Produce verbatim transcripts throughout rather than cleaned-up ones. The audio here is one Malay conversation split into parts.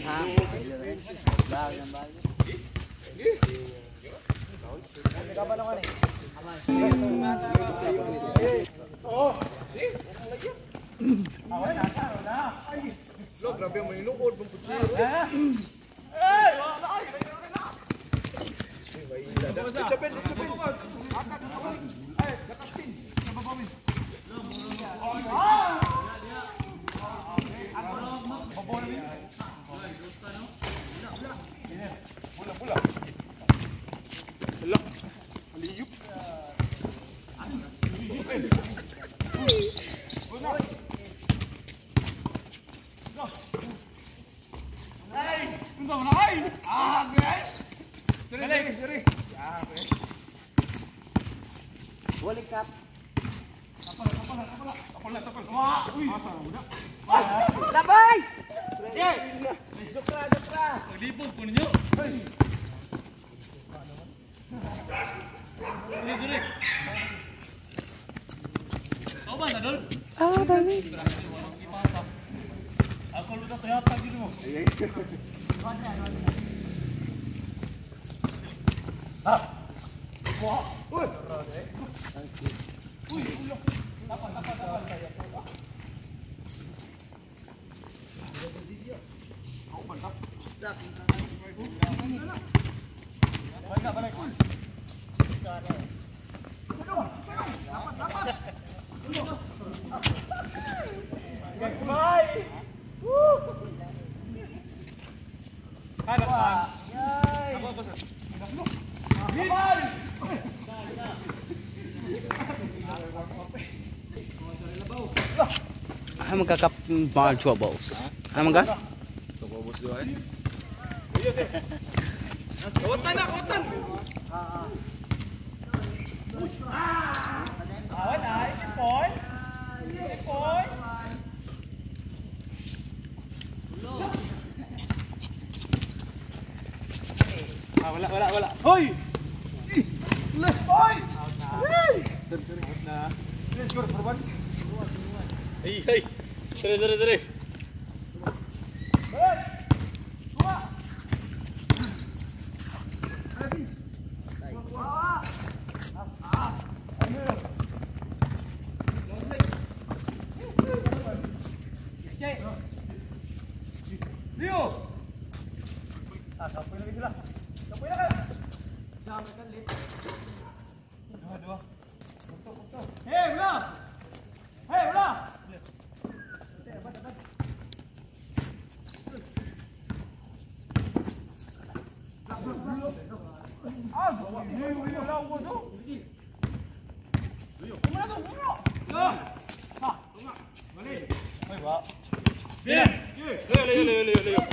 Lo, grabe ang malinukod ng kutsiro. Chapin, chapin. Ay, gatasin. Nababamin. Ah! Babamin. Bola, bola. Selak. Aliyup. Bola. Hey, tunggu mana hai? Ah, guys. Sorry, sorry, sorry. Ya, guys. Boleh kat. Kapal, kapal, kapal, kapal, kapal. Wah, ui. Masa udah. Labai. Eh, dokra, dokra. Telefon punnya. Hei. Sorry, sorry. Kau mana, Dul? Ah, tadi. Aku lupa ternyata gitu mo. Ah. Wah. Uy. Uy, ulo. Dapat, dapat, dapat. Kau mantap. Dak. Balik, balik. Dapat, dapat. Bye. Woo! Ada apa? Yay! Apa apa? Bis! Ay magkakap bar troubles. Ay magka? Troubles dua eh. Iya sih. Kawasan nak, kawasan. Ah. Awan ai, boy. Boy. Ah, wala, wala, wala. Hoy! Leh, hoy! Hey! Na. Let's go, Perban. Hey, hey. Sere, sere, sere. Hey! Dua. Habis. Wah. Ah. Ayo. Cek. Leo. Ah, sampai lagi lah. Sampai lah. Jangan kan lip. Dua, dua. Betul, betul. Hei, bola. Hei, bola. Dapat, dapat. Ah, ini ini lah gua tu. Leo. Mana tu? Leo. Ya. Ha, tengok. Balik. Hei, Pak. Dia. Leo, Leo, Leo, Leo, Leo.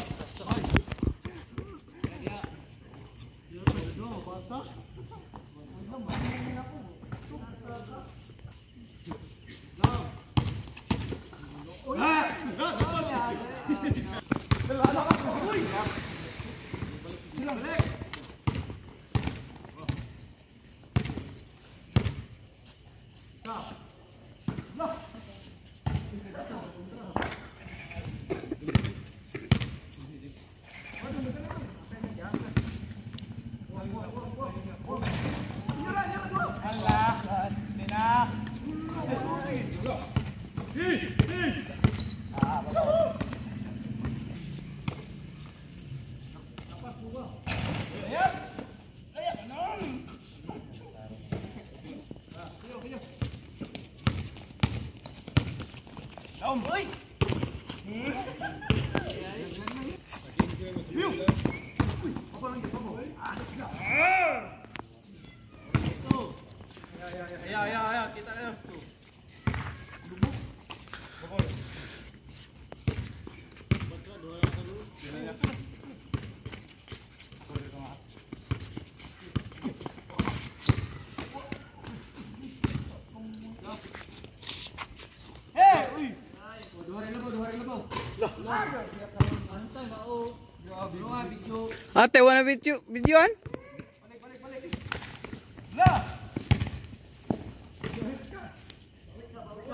Om, oi. Apa lagi? Apa? Ya, ya, ya, ya, ya, kita ya. Lubuk. Bokol. Betul dua orang dulu. Ini ya. Hey, ui. Dua hari lebih, dua hari lebih. Lah, lah. Antai mau. Dua video. Ate, wanna video videoan? Balik, balik, balik. Lah.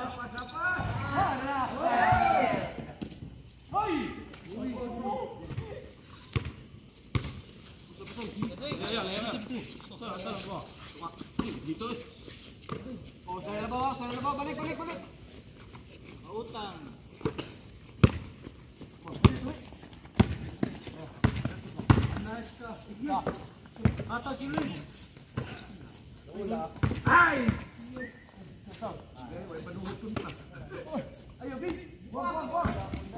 Siapa? Hoi. Asal, asal, asal. Gitu. Oh, saya lebaw, saya lebaw. Balik, balik, balik. Utang. Nice ka. Ata kilo. Wala. Ay! Ayo, Bin. Buang, buang, buang.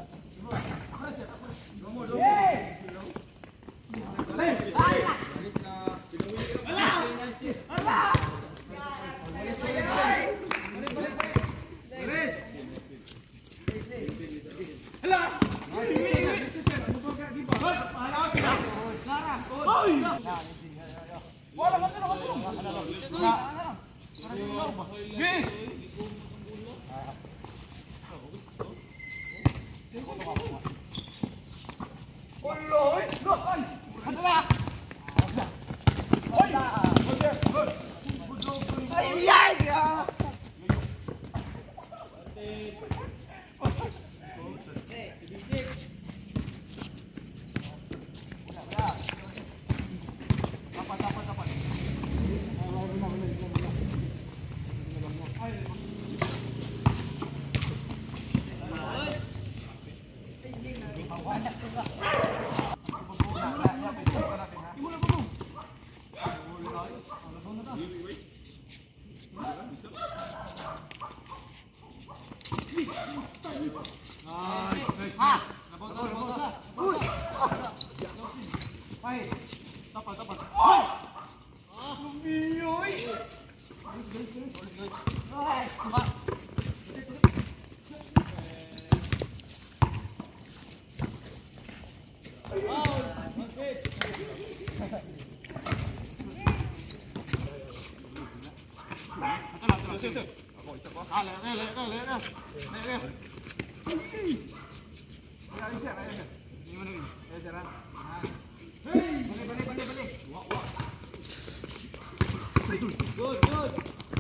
Good, good.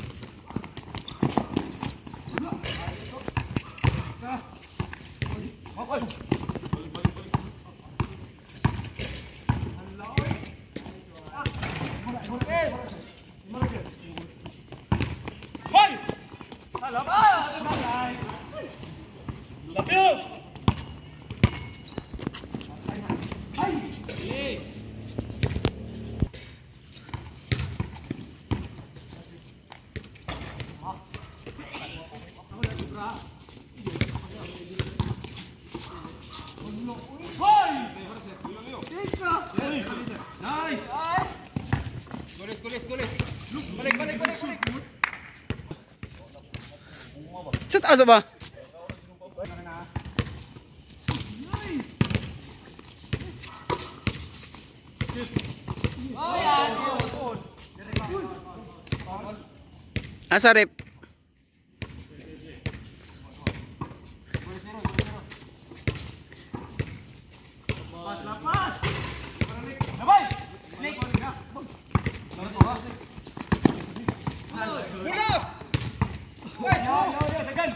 Set aja ba? Asarip. Lepas, lepas. Dabai. Hidup. Woi, yo yo yo tekan.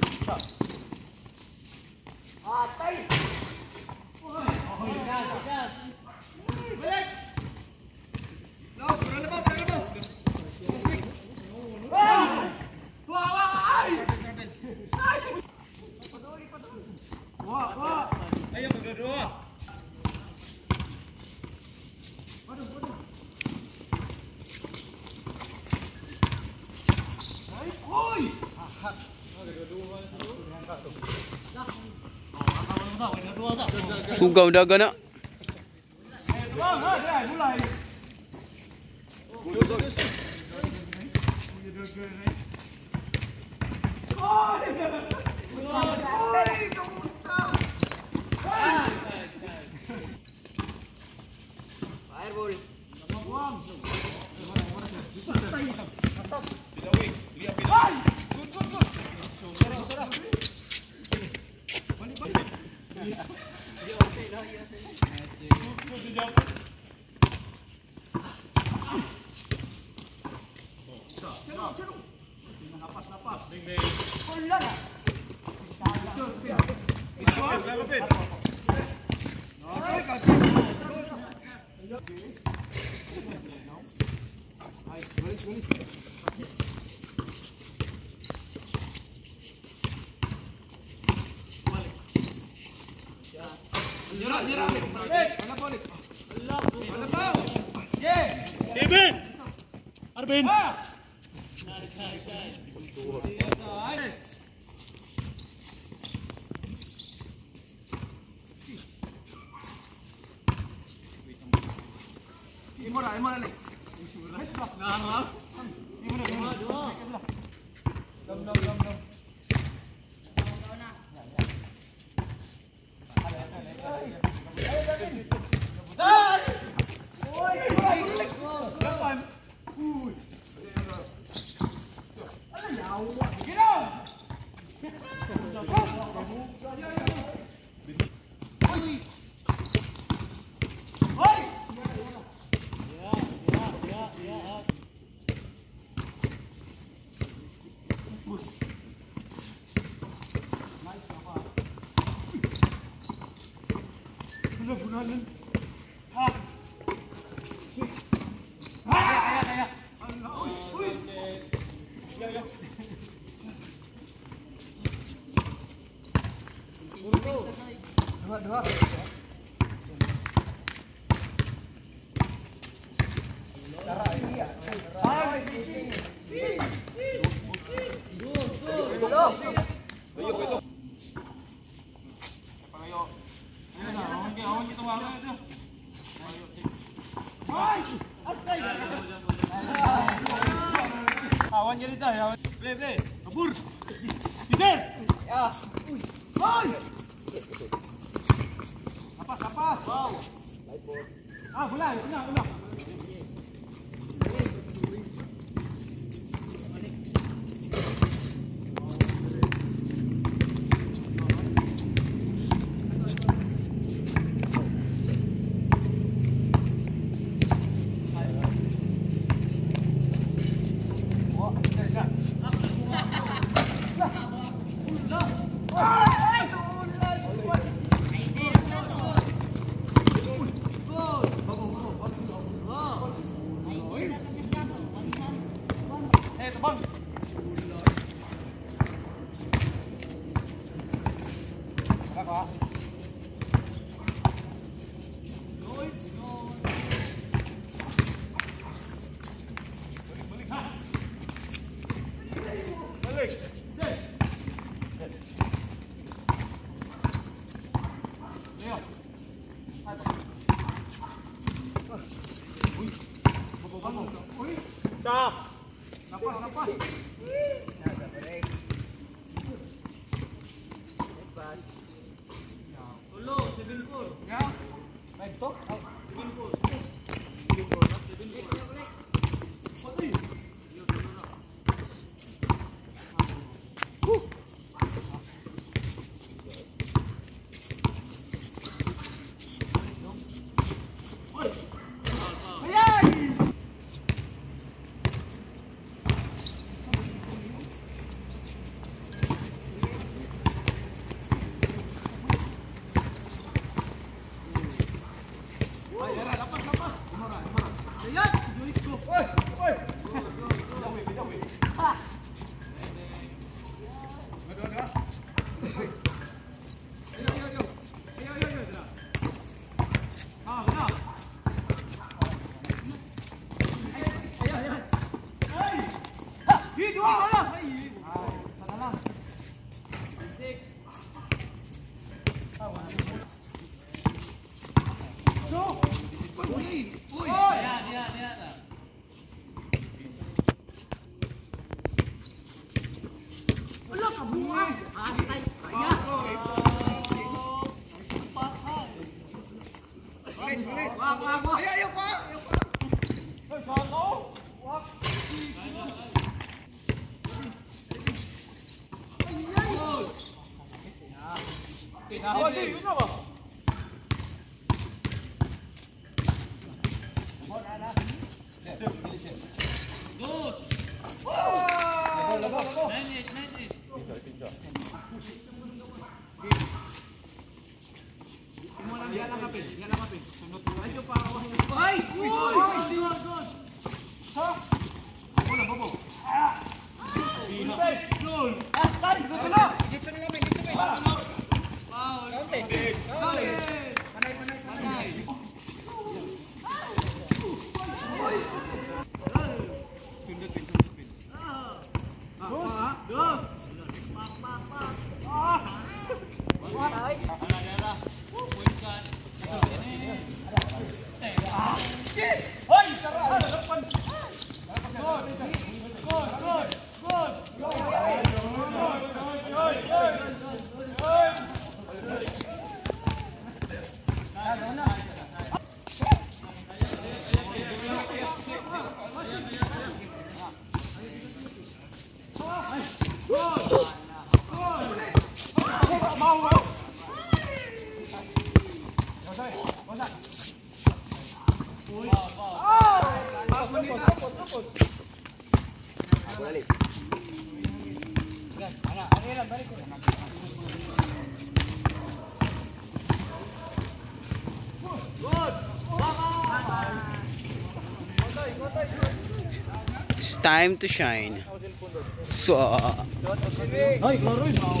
Ah, tai. Oh, gas, gas. Balik. Lo, berapa lepas, berapa lepas. Wah! Wah! Wah, wah. Ayo berdua. Waduh, waduh. Baik, oi. Hahat. Ada dua dulu. Sugaw daga na. Dua, ha, mulai. Fireball. Buang. Good, good, good. Sarap, sarap. Balik, balik. Dia okey dah, ya. Good, good job. Ceruk, ceruk. Napas, napas. Ding, ding. Kola dah. Ceruk, ceruk. Itu apa, Pin? Okey, kacau. Ay, balis, balis. Balik. Nyerah, nyerah. Balik. Mana balik? Allah. Mana tahu? Ye. Kevin. Arvin. Cari, cari, cari. Umubra, Umubra ni. Ngarap. Umubra, Umubra. Dom, dom, dom, dom. Bunuh ah. Kaya, kaya, kaya. Uy, uy. Ya, ya. Dua, dua. Cara ini ya. Ay, Go, go. Go. Ayo, ayo. Ayo. Awan kita wala ito. Ay! Astay! Awan niya dito. Play, play. Kabur! Peter! Ya. Ay! Lapas, lapas. Wow. Ah, bola. Una, una. Stop. Napas, napas. Solo, seven four. Ya. Baik top. Seven four. Seven four. Seven four. Pati. Yo, dulu na. Huh. Oi. Ayay. Dia langapin, dia langapin. Sunod mo. Ay, pa. Ay! Uy! Uy! Ha? It's time to shine. So,